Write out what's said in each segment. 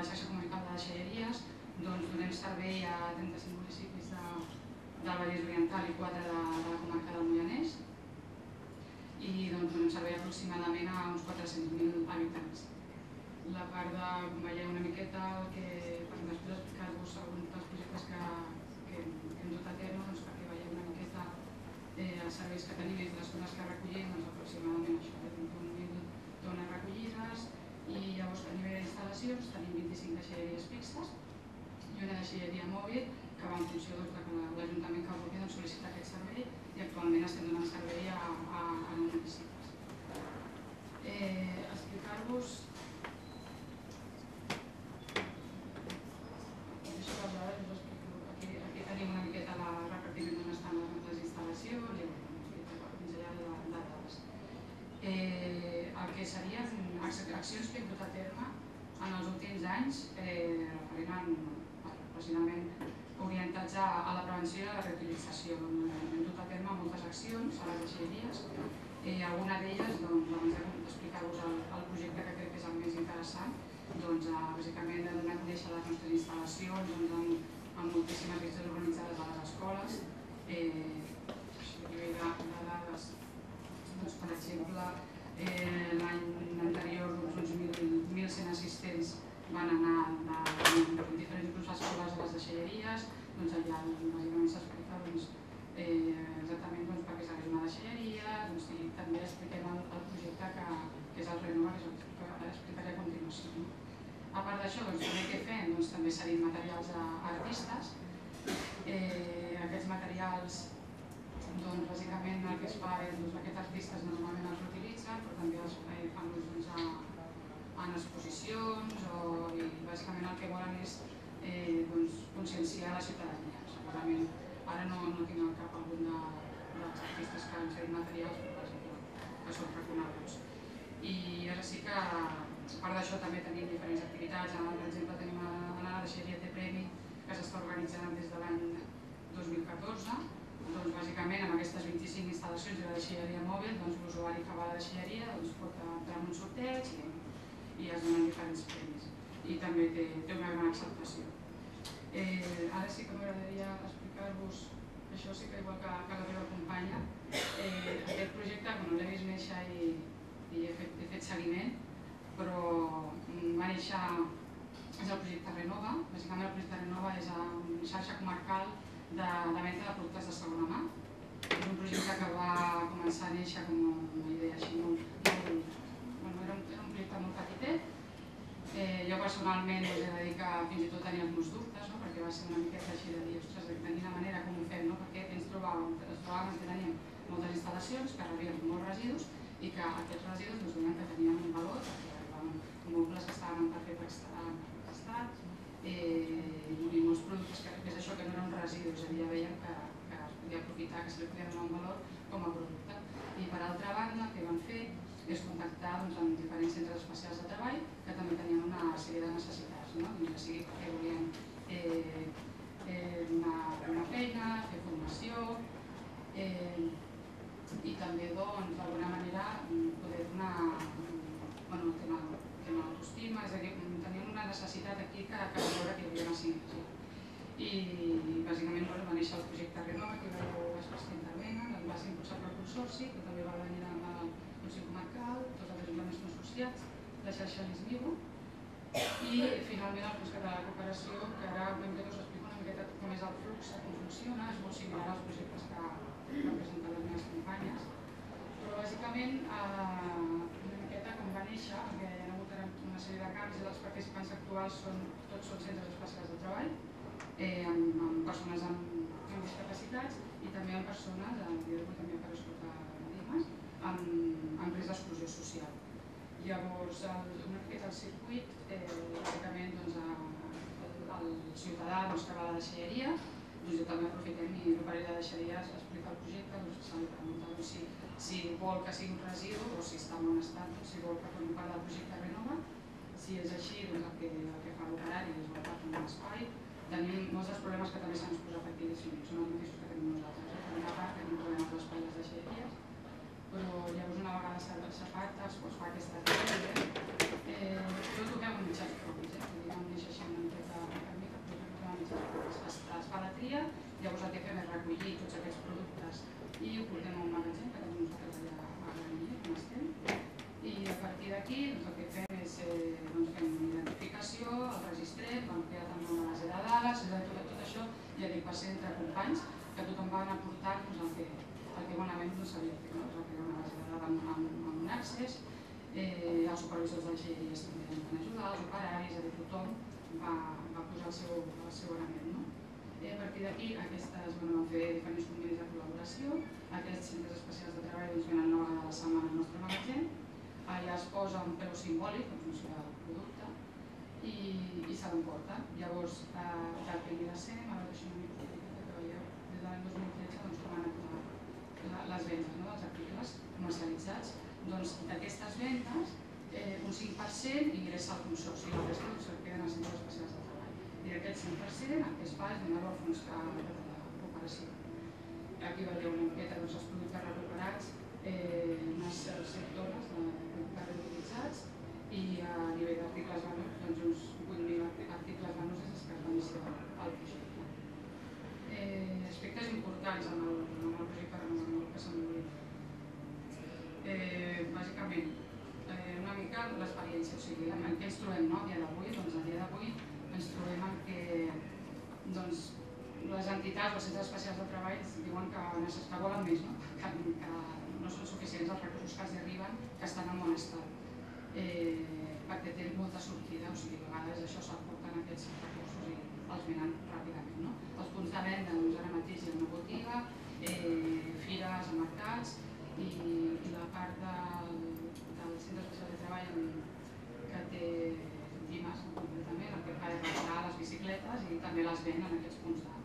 la xarxa comarcal de deixalleries donem servei a 35 municipis del Vallès Oriental i 4 de la comarca del Moianès i donem servei aproximadament a uns 400.000 habitants. La part de, com veieu una miqueta, per després explicar-vos alguns dels projectes que hem dut a terme, perquè veieu una miqueta els serveis que tenim i les zones que recollim, aproximadament això, 21.000 tones recollides, i llavors a nivell d'instal·lacions tenim 25 deixalleries fixes i una deixalleria mòbil que va en funció que l'Ajuntament que vulgui sol·licita aquest servei i actualment estem donant servei a 9 municipis. Explicar-vos aquí tenim una miqueta el repartiment d'on estan les instal·lacions i pinzellada de dades. El que serien accions que hem dut a terme en els últims anys precisament orientats a la prevenció i a la reutilització. Hem dut a terme moltes accions a les deixalleries. Alguna d'elles, abans d'explicar-vos el projecte que crec que és el més interessant, bàsicament de donar a conèixer les nostres instal·lacions amb moltíssimes visites organitzades a les escoles. A nivell de dades, per exemple, l'any anterior uns 1.100 assistents van anar de diferents grups escolars a les deixalleries. Allà bàsicament s'explica exactament per què s'hagués una deixalleria i també expliquem el projecte que és el Renova, que és el que explicaré a continuació. A part d'això, també què fem? També cedim materials a artistes. Aquests materials, bàsicament el que es fa és que aquests artistes normalment els utilitzen, però també els fan ús en exposicions i bàsicament el que volen és conscienciar la ciutadania. Segurament ara no tinc al cap algun dels artistes que han fet materials, per exemple, que són reconeguts. I ara sí que, a part d'això, també tenim diferents activitats. Per exemple, tenim la deixalleria de premi que s'està organitzant des de l'any 2014. Bàsicament, amb aquestes 25 instal·lacions i la deixalleria mòbil, l'usuari que va a la deixalleria pot entrar en un sorteig i es donen diferents premis. I també té una gran acceptació. Ara sí que m'agradaria explicar-vos, això sí que igual que la meva companya, aquest projecte l'he vist néixer i he fet seguiment, però va néixer, és el projecte Renova. Bàsicament el projecte Renova és una xarxa comarcal de venda de productes de segona mà. És un projecte que va començar a néixer com una idea així era un projecte molt petitet. Jo personalment he de dir que fins i tot tenia alguns dubtes, perquè va ser una miqueta així de dir, ostres, de quina manera, com ho fem, perquè ens trobàvem que teníem moltes instal·lacions que rebien molts residus i que aquests residus deien que tenien un valor, perquè arribaven mobles que estaven en perfecte estat i molts productes que és això que no eren residus, ja veiem que es podia aprofitar, que se li podia donar un valor com a producte. I per altra banda, el que vam fer és contactar amb diferents centres especials de treball que també tenien una sèrie de necessitats, ja sigui perquè volien donar feina, fer formació i també d'alguna manera poder donar el tema de l'autoestima, és a dir, tenien una necessitat aquí que veure que hi havia una sinergia. I bàsicament va néixer el projecte Renova, que veieu els que intervenen, va ser impulsat pel Consorci, que també va venir amb el Consell Comarcal, tots els ajuntaments associats, la xarxa Lismigo, i finalment el Consell de la Cooperació, que ara us explico una miqueta com és el flux, com funciona, és molt similar als projectes que han presentat les meves companyes, però bàsicament una miqueta com va néixer, perquè hi ha hagut una sèrie de canvis i els participants actuals tots són centres especials de treball, amb persones amb discapacitats i també amb persones, també per escoltar enigmes, amb risc d'exclusió social. Llavors, una miqueta el circuit, bàsicament el ciutadà que va a la deixalleria, jo també aprofitem i l'operari de deixalleria explica el projecte, se li pregunta si vol que sigui un residu o si està en bon estat, si vol que formi part del projecte Renova. Si és així, el que fa l'operari és voltar un espai. Tenim molts dels problemes que també se'ns posat aquí, són els mateixos que tenim nosaltres. Per una part, tenim problemes a l'espai de les deixalleries, però llavors una vegada s'ha fet, es fa aquesta activitat. Tot ho fem amb mitjans propis, anys que tothom va anar aportant el que bonament no sabia fer. Es va crear una base de dades amb un accés, els supervisors dels GIs també van ajudar, els operaris, tothom va posar el seu grandet. A partir d'aquí van fer diferents convenis de col·laboració, aquests centres especials de treball venen 9 vegades a la setmana al nostre magatzem, allà es posa un preu simbòlic en funció del producte i se l'emporta. Llavors, del que li descem, ara deixo una mica que veieu, des de l'any 2013 com han anat les vendes dels articles comercialitzats. D'aquestes vendes, un 5% ingressa al consorci i la resta queden als centres especials de treball. I d'aquest 5% el que es fa és donar-lo al fons de recuperació. Aquí veieu una miqueta els productes recuperats, unes 7 tones de productes reutilitzats i a nivell d'articles venuts, uns 8.000 articles venuts des que es va iniciar el projecte. Aspectes importants en el projecte Renovem que s'han obrit. Bàsicament, una mica l'experiència, o sigui, en què ens trobem a dia d'avui? Doncs a dia d'avui ens trobem en què les entitats o els centres especials de treball diuen que volen més, que no són suficients els recursos que els arriben, que estan en bon estat, perquè tenen molta sortida, o sigui, a vegades això s'aporten aquests recursos i els venen ràpidament. Els punts de venda, ara mateix hi ha una botiga, fires, mercats i la part del centre especial de treball que té Dimas, concretament, el que fa és reparar les bicicletes i també les ven en aquests punts de venda.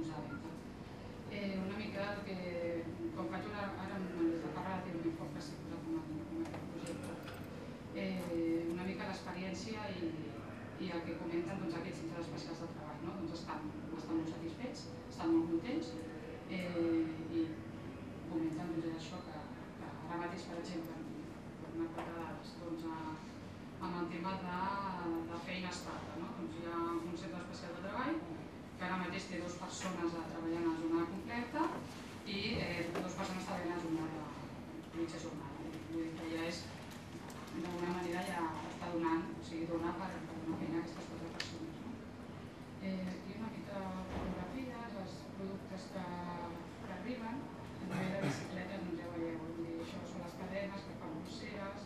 Una mica el que, com faig ara des de fa relativament poc que s'ha posat com aquest projecte, una mica l'experiència i el que comenten aquests centres especials de treball. Estan molt satisfets, estan molt contents i comenten això que ara mateix, per exemple, una part de dades, amb el tema de feina estable. Hi ha un centre especial de treball que ara mateix té 2 persones treballant a la jornada completa i 2 persones treballant a la jornada mitja jornada. Vull dir que ja és, d'alguna manera, ja està donant, o sigui, dona per una feina a aquestes 4 persones. Aquí una mica fotografies, els productes que arriben, a nivell de bicicletes, ja veieu, això són les cadenes que fan polseres,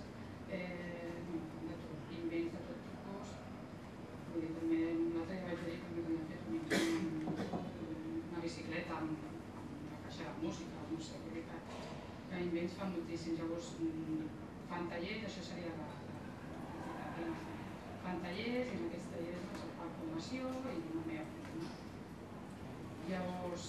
invents de tot tipus. Vull dir, també l'altre dia vaig dir que m'havia fet una bicicleta amb una caixa de música, no sé, vull dir que invents fan moltíssims. Llavors, fan tallers, això seria fan tallers i en aquests tallers es fa formació i una meva. Llavors,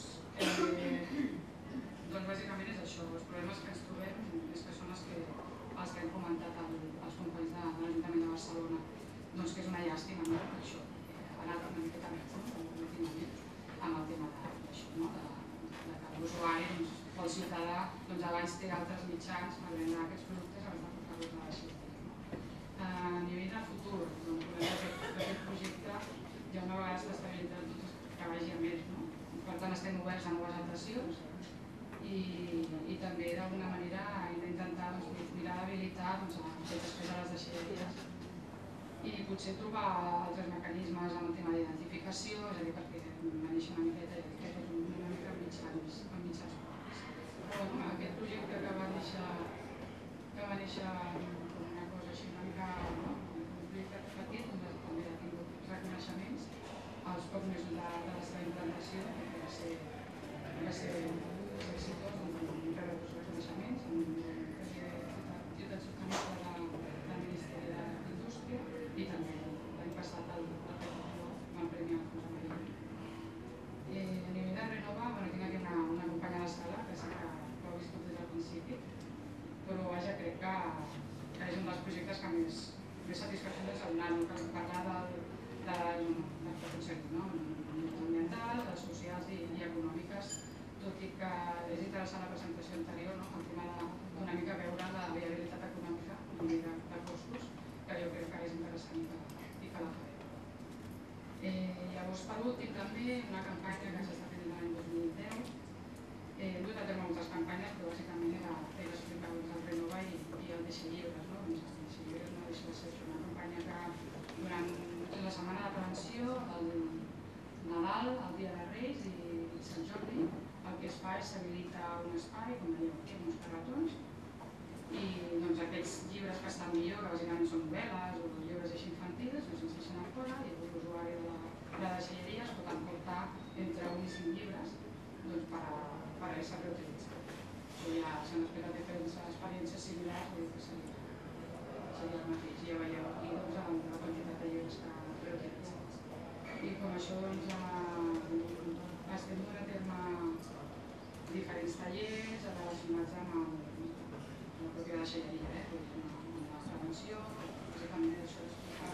bàsicament és això, els problemes que ens trobem és que són els que han comentat els companys de l'Ajuntament de Barcelona, doncs que és una llàstima, això, ha anat una miqueta més, últimament, amb el tema d'això, que l'usuari o el ciutadà abans té altres mitjans per vendre aquests productes abans de portar-los a la ciutat. A nivell de futur, d'aquest projecte, ja una vegada està estabilitzat que vagi a més, per tant estem oberts a noves adhesions i també d'alguna manera hem d'intentar mirar d'habilitar després de les deixalleries i potser trobar altres mecanismes en el tema d'identificació, és a dir, perquè va néixer una miqueta i crec que és una mica amb mitjans propis. Aquest projecte que va néixer com una cosa així una mica, un projecte petit, també ha tingut reconeixements als pocs mesos de la seva implantació, que va ser exitós, amb uns reconeixements, amb ciutat sostenible del Ministeri d'Indústria i també l'any passat el van premiar el Fons Americà. A nivell de Renova, tinc aquí una companya a la sala que sí que ho ha viscut des del principi, però vaja, crec que és un dels projectes que més satisfacció ens ha donat, que parlar del que ha aconseguit, ambientals, socials i econòmiques, tot i que és interessant la presentació anterior, el tema d'una mica veure la viabilitat econòmica a nivell de costos, que jo crec que és interessant i que la farem. Llavors, per últim, també una campanya que s'està fent l'any 2010. Hem dut a terme moltes campanyes, però bàsicament era explicar el Renova i el Deixa Llibres. El Deixa Llibres no deixa de ser una campanya que durant la setmana de prevenció, Nadal, el Dia de Reis i Sant Jordi, el que es fa és s'habilita un espai, com veieu aquí, amb uns carretons, i doncs aquests llibres que estan millor, que bàsicament són novel·les o llibres així infantils, doncs ens deixen a fora i l'usuari de la deixalleria es pot emportar entre 1 i 5 llibres per ésser reutilitzat. Ja s'han explicat diferents experiències similars, vull dir que seria el mateix. Ja veieu aquí la quantitat de llibres que reutilitzats. I com això estem donant a terme diferents tallers relacionats amb la pròpia deixalleria, amb la prevenció, bàsicament això d'explicar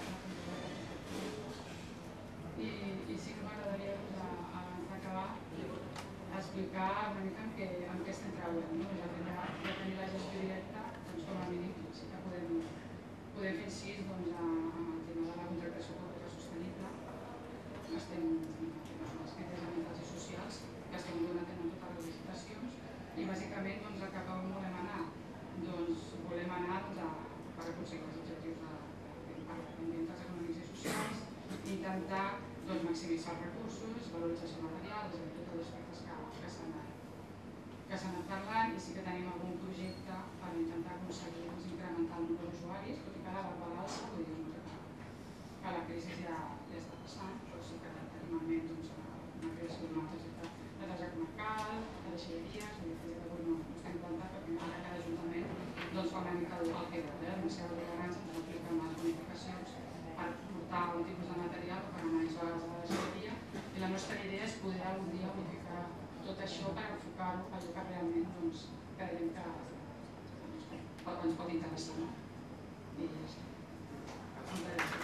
i sí que m'agradaria, abans d'acabar, explicar una mica en què estem treballant. Ja tenir la gestió directa, doncs com a mínim sí que podem fer incís amb el tema de la contractació pública sostenible. Estem fent les criterios ambientals i socials, que estem donant en totes les licitacions i bàsicament cap a on volem anar? Volem anar per aconseguir els objectius ambientals, econòmics i socials, intentar maximitzar els recursos, valorització material, és a dir, tots els aspectes que s'han anat parlant, i sí que tenim algun projecte per intentar aconseguir incrementar el nombre d'usuaris, tot i que a la vegada alça, vull dir que la crisi ja està passant, però sí que tenim en ment una creació d'una neteja comarcal, de deixalleries, vull dir que avui no estem plantant perquè encara cada ajuntament fa una mica el que vol, amb la seva tolerància per aplicar unes bonificacions per portar un tipus de material o per analitzar les de la deixalleria, i la nostra idea és poder algun dia unificar tot això per enfocar-ho a allò que realment creiem que ens pot interessar. I ja està.